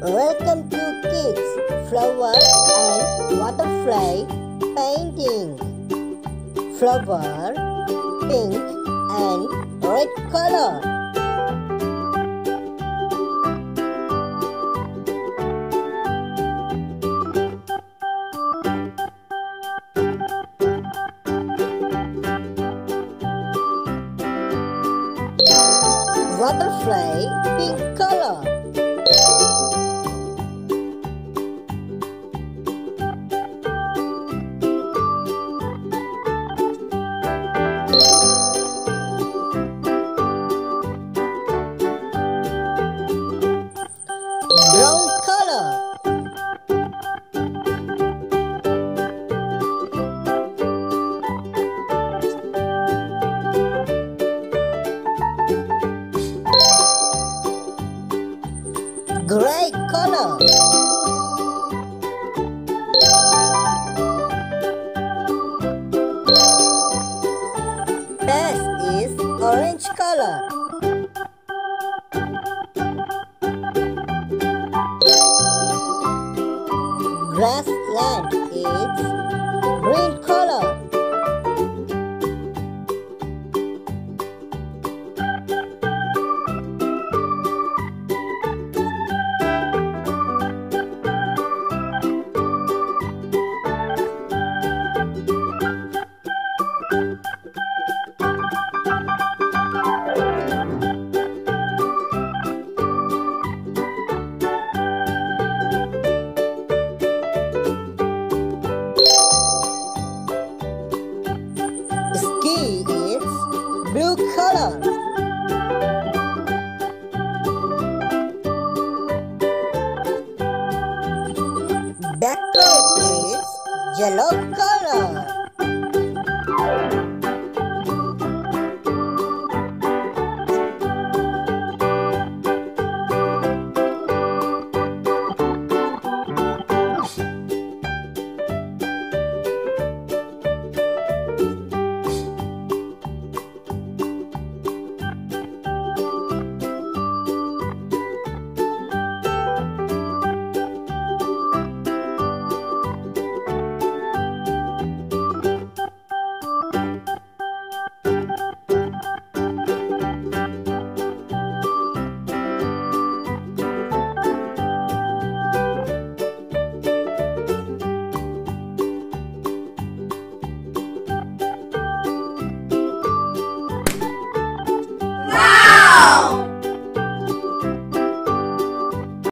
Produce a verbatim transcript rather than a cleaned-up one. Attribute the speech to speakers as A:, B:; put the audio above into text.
A: Welcome to Kids Flower and Butterfly Painting. Flower, pink and red color. Butterfly, pink color. Brown color. Gray color. Best is orange color. Grassland is green color. Ski is blue color. Background is yellow color.